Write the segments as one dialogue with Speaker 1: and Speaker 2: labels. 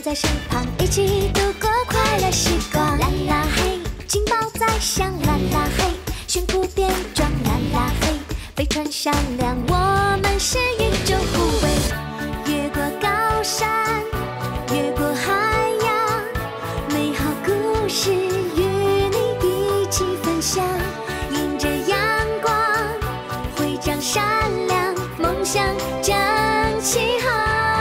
Speaker 1: 在身旁，一起度过快乐时光。啦啦嘿，金宝在响，啦啦嘿，悬空变装，啦啦嘿，飞船闪亮，我们是宇宙护卫。越过高山，越过海洋，美好故事与你一起分享。迎着阳光，徽章闪亮，梦想正起航。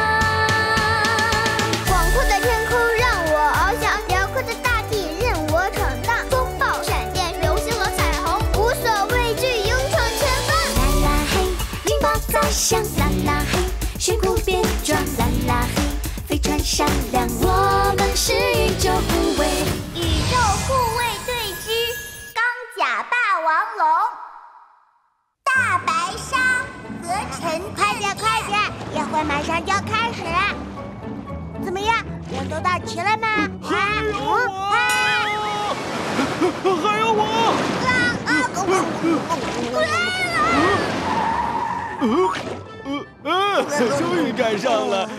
Speaker 2: 广阔的天空让我翱翔，辽阔的大地任我闯荡。风暴、闪电、流星和彩虹，无所畏惧，勇闯前方。
Speaker 1: 啦啦嘿，金宝在响，啦啦嘿，悬空变装，啦啦嘿，飞船闪亮，我们是宇宙护卫。
Speaker 2: 宇宙护卫队之钢甲霸王龙，大白鲨和陈。快点快点，宴会马上就要开始了。怎么样，人都到齐了吗？
Speaker 3: 还有我！还有我！终于赶上了。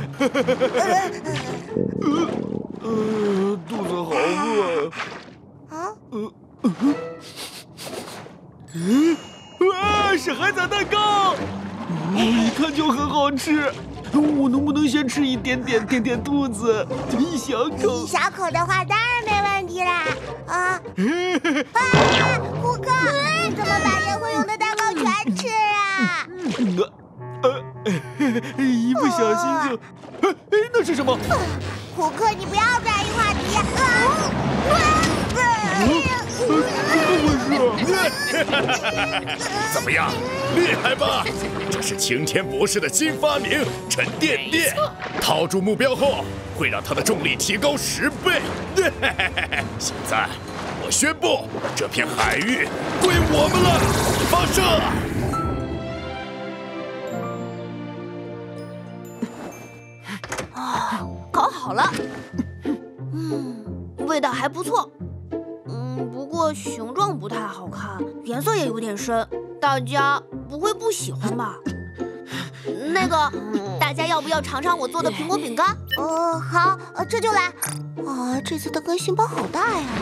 Speaker 3: 肚子好饿。是海藻蛋糕，一看就很好吃。我能不能先吃一点点，垫垫肚子？一小口。
Speaker 2: 一小口的话，当然没问题啦。胡克，你怎么把宴会用的蛋糕全吃啊？
Speaker 3: 一不小心就……那是什么？
Speaker 2: 胡克，你不要转移话题。
Speaker 4: 怎么样，厉害吧？这是擎天博士的新发明——沉甸甸。套住目标后，会让它的重力提高10倍。现在，我宣布，这片海域归我们了！发射！
Speaker 5: 烤好了，味道还不错。不过形状不太好看，颜色也有点深，大家不会不喜欢吧？那个，大家要不要尝尝我做的苹果饼干？
Speaker 2: 好，这就来。这次的更新包好大呀！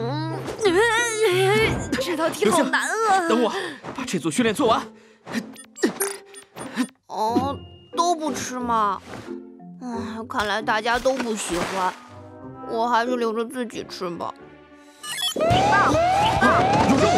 Speaker 5: 这道题好难啊！
Speaker 3: 等我把这组训练做完。
Speaker 5: 都不吃吗？看来大家都不喜欢，我还是留着自己吃吧。
Speaker 3: 有肉！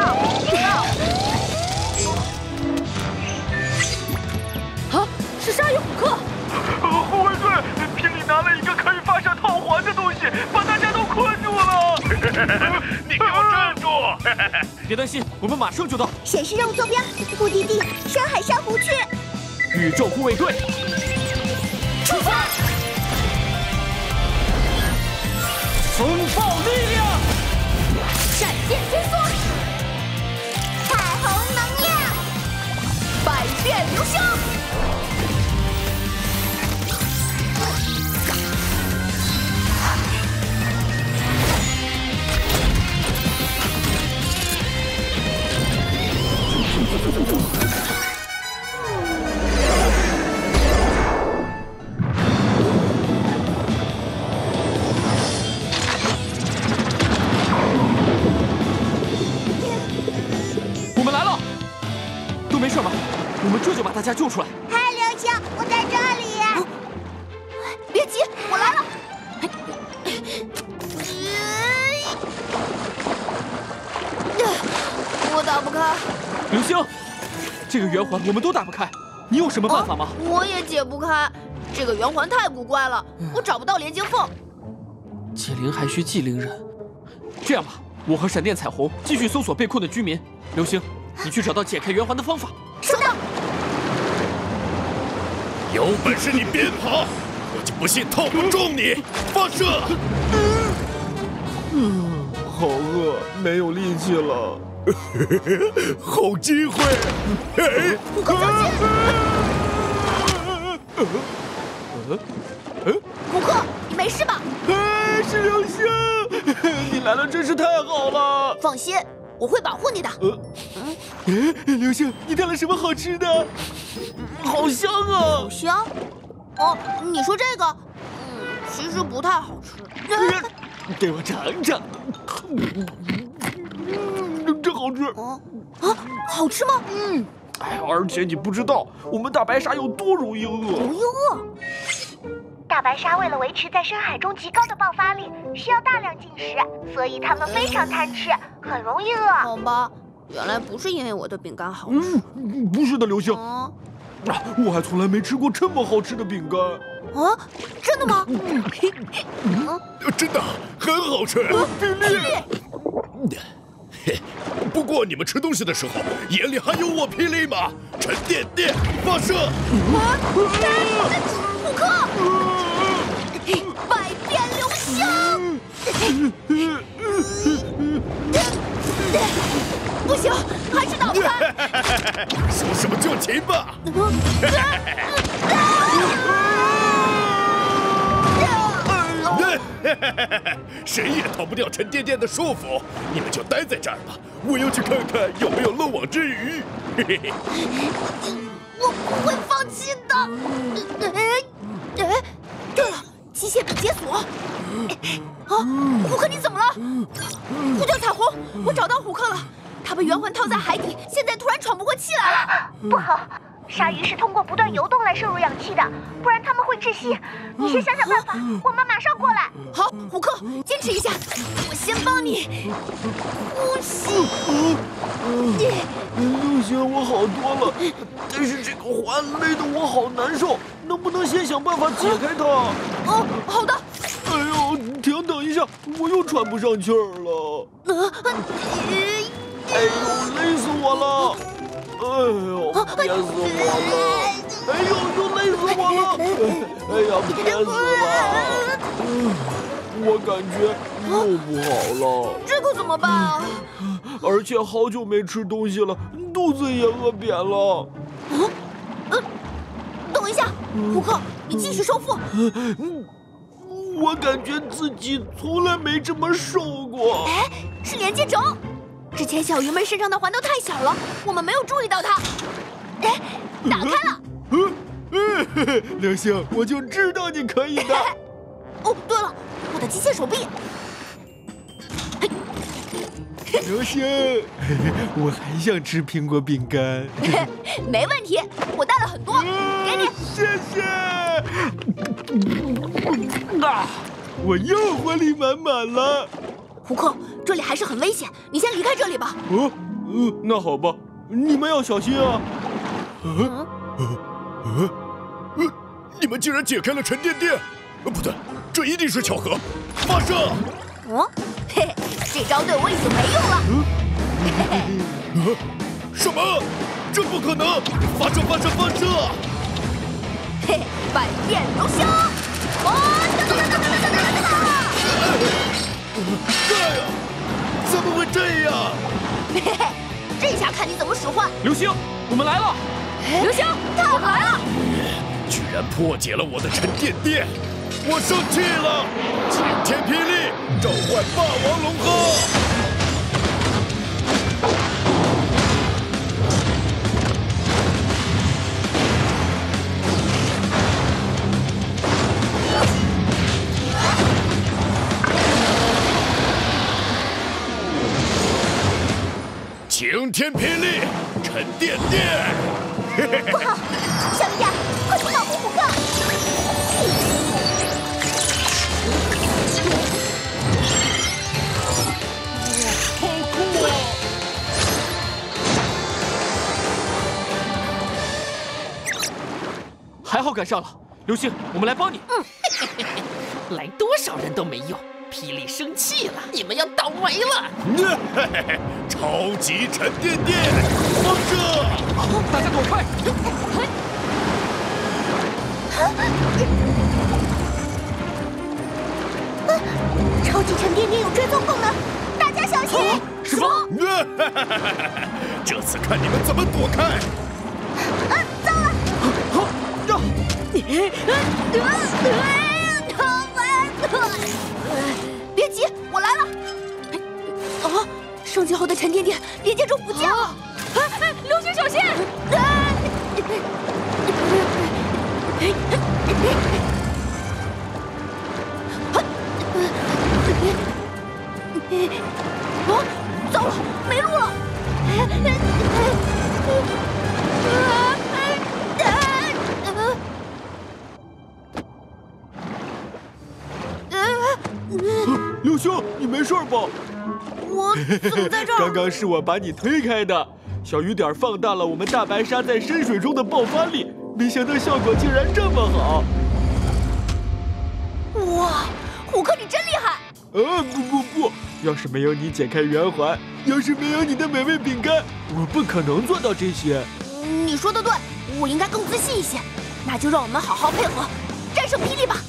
Speaker 5: 是鲨鱼虎克！
Speaker 3: 护卫队，霹雳拿了一个可以发射套环的东西，把大家都困住了。
Speaker 4: 你给我站住！
Speaker 3: 别担心，我们马上就到。
Speaker 2: 显示任务坐标，目的地深海珊瑚区。
Speaker 3: 宇宙护卫队，出发！风暴力量，
Speaker 5: 闪电伸缩，
Speaker 2: 彩虹能量，
Speaker 5: 百变流星。
Speaker 3: 我们来了，都没事吧？我们这就把大家救出来。
Speaker 2: 嗨，流星，我在这里。
Speaker 5: 别急，我来了。我打不开。
Speaker 3: 流星，这个圆环我们都打不开，你有什么办法吗？
Speaker 5: 我也解不开，这个圆环太古怪了，我找不到连接缝。
Speaker 3: 解铃还需系铃人。这样吧，我和闪电彩虹继续搜索被困的居民。流星，你去找到解开圆环的方法。
Speaker 5: 收到。
Speaker 4: 有本事你别跑，我就不信套不中你！发射！
Speaker 3: 好饿，没有力气了。
Speaker 4: 好机会！
Speaker 5: 虎克小心！虎克，你没事吧？
Speaker 3: 是流星，你来了真是太好了。
Speaker 5: 放心，我会保护你的。
Speaker 3: 流星，你带了什么好吃的？好香啊！
Speaker 5: 好香？你说这个？ 其实不太好吃。
Speaker 3: 给我尝尝。真好吃。
Speaker 5: 好吃吗？
Speaker 3: 哎，而且你不知道，我们大白鲨有多容易饿。
Speaker 5: 容易饿。
Speaker 2: 大白鲨为了维持在深海中极高的爆发力，需要大量进食，所以它们非常贪吃，很容易饿。
Speaker 5: 好吧，原来不是因为我的饼干好吃。
Speaker 3: 不是的，刘星。我还从来没吃过这么好吃的饼干。
Speaker 5: 真的吗？
Speaker 4: 真的很好吃。
Speaker 3: 霹雳。
Speaker 4: 不过你们吃东西的时候，眼里还有我霹雳吗？沉甸甸发射！
Speaker 5: 虎克，百变流星！不行，还是倒开！
Speaker 4: 说什么就擒吧！谁也逃不掉沉甸甸的束缚，你们就待在这儿吧，我要去看看有没有漏网之鱼。
Speaker 5: 我不会放弃的。对了，机械臂解锁。虎克，你怎么了？呼叫彩虹，我找到虎克了，他被圆环套在海底，现在突然喘不过气来了。
Speaker 2: 不好！鲨鱼是通过不断游动来摄入氧气的，不然它们会窒息。你先想想办法，我们马上过来。
Speaker 5: 好，虎克，坚持一下，我先帮你呼吸。
Speaker 3: 刘星，我好多了，但是这个环勒得我好难受，能不能先想办法解开它？
Speaker 5: 好的。
Speaker 3: 哎呦，等一下，我又喘不上气儿了。哎呦，累死我了！哎呦，憋死我了！哎呦，又累死我了！哎呀，憋死了！我感觉又不好了。
Speaker 5: 这可怎么办啊？
Speaker 3: 而且好久没吃东西了，肚子也饿扁了。
Speaker 5: 等一下，虎克，你继续收腹。
Speaker 3: 我感觉自己从来没这么瘦过。
Speaker 5: 哎，是连接轴。之前小鱼们身上的环都太小了，我们没有注意到它。哎，打开了。
Speaker 3: 刘星，我就知道你可以的。
Speaker 5: 哦，对了，我的机械手臂。
Speaker 3: 刘星，我还想吃苹果饼干。
Speaker 5: 没问题，我带了很多，给你。
Speaker 3: 谢谢。我又活力满满了。
Speaker 5: 虎克，这里还是很危险，你先离开这里吧。
Speaker 3: 那好吧，你们要小心啊。
Speaker 4: 你们竟然解开了沉甸甸！不对，这一定是巧合。发射！
Speaker 5: 嘿，这招对我已经没用了。
Speaker 4: 什么？这不可能！发射！
Speaker 5: 嘿，百变流星！
Speaker 4: 这样，怎么会这样？
Speaker 5: 嘿嘿，这下看你怎么使唤！
Speaker 3: 刘星，我们来了！
Speaker 5: 流星，太来了！
Speaker 4: 居然破解了我的沉甸甸！我生气了！晴天霹雳，召唤霸王龙鹤！晴天霹雳，沉甸甸！
Speaker 2: 不好，小鱼点，快去保护虎克！
Speaker 3: 好酷啊！还好赶上了，刘星，我们来帮你。
Speaker 6: 来多少人都没用，霹雳生气了，你们要倒霉了！
Speaker 4: 超级沉甸甸，发射！
Speaker 3: 大家躲开！
Speaker 2: 超级沉甸甸有追踪功能，大家小心！
Speaker 3: 什么？
Speaker 4: 这次看你们怎么躲开！
Speaker 2: 糟了！
Speaker 5: 别急，我来了。升级后的沉甸甸连接轴不见了。流星小心！ 啊，糟了，没路了！
Speaker 3: 刘星，你没事吧？
Speaker 5: 我怎么在这儿？
Speaker 3: 刚刚是我把你推开的。小雨点放大了我们大白鲨在深水中的爆发力，没想到效果竟然这么好。
Speaker 5: 哇，虎克你真厉害！
Speaker 3: 不，要是没有你解开圆环，要是没有你的美味饼干，我不可能做到这些。
Speaker 5: 你说的对，我应该更自信一些。那就让我们好好配合，战胜霹雳吧！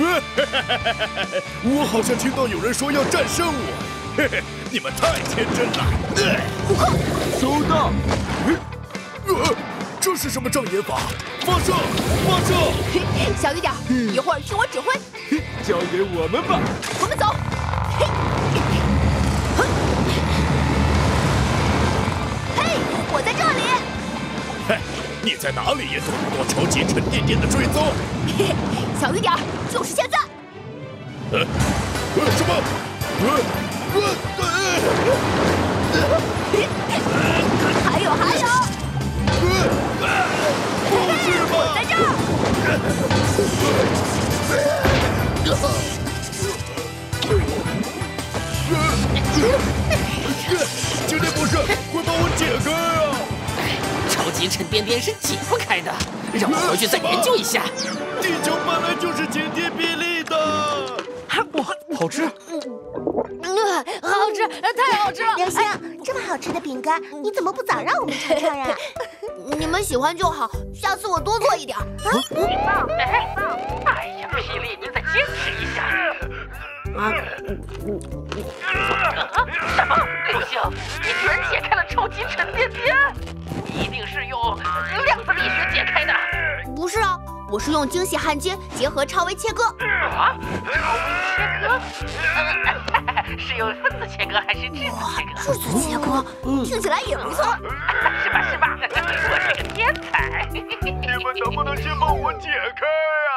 Speaker 4: 我好像听到有人说要战胜我，嘿嘿，你们太天真了。
Speaker 5: 虎克，
Speaker 3: 收到。
Speaker 4: 这是什么障眼法？发射！发射！
Speaker 5: 小雨点，一会儿听我指挥。
Speaker 3: 交给我们吧。
Speaker 5: 我们走。嘿，我在这里。
Speaker 4: 嘿，你在哪里也躲不过超级沉甸甸的追踪。
Speaker 5: 嘿嘿，小雨点，就是现在。
Speaker 4: 什么？
Speaker 5: 还有。
Speaker 4: 不是吧？
Speaker 5: 我在这儿。
Speaker 4: 今天不是快把我解开啊！
Speaker 6: 超级沉甸甸是解不开的，让我回去再研究一下。
Speaker 4: 地球本来就是晴天霹雳的。
Speaker 3: 哇，好吃！
Speaker 5: 好吃，太好吃了！
Speaker 2: 刘星，这么好吃的饼干，你怎么不早让我们尝尝呀？
Speaker 5: 你们喜欢就好，下次我多做一点。
Speaker 6: 哎呀，霹雳，您再坚持一下。什么？刘星，你居然解开了超级沉甸甸？一定是用量子力学解开的。
Speaker 5: 不是啊，我是用精细焊接结合超微切割。
Speaker 6: 啊？超微切割？是用分子切割还是质子切割？
Speaker 5: 质子切割，听起来也不错。
Speaker 6: 是吧？我是个天才。
Speaker 4: 你们能不能先帮我解开啊？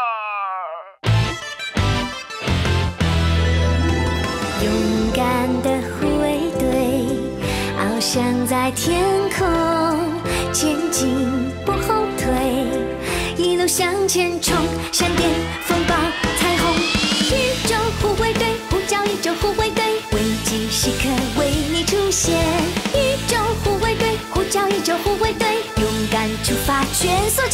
Speaker 1: 勇敢的护卫队，翱翔在天空，前进不后退，一路向前冲，闪电风暴彩虹，宇宙护卫队，呼叫宇宙护卫队，危机时刻为你出现，宇宙护卫队，呼叫宇宙护卫队，勇敢出发，全速